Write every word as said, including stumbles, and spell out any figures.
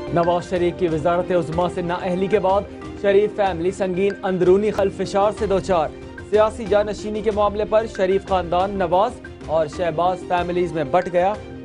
नवाज शरीफ की वजारत उज़्मा से नाअहली के बाद शरीफ फैमिली संगीन अंदरूनी खलफिशार से दो चार। सियासी जानशीनी के मामले पर शरीफ खानदान नवाज और शहबाज फैमिलीज में बट गया।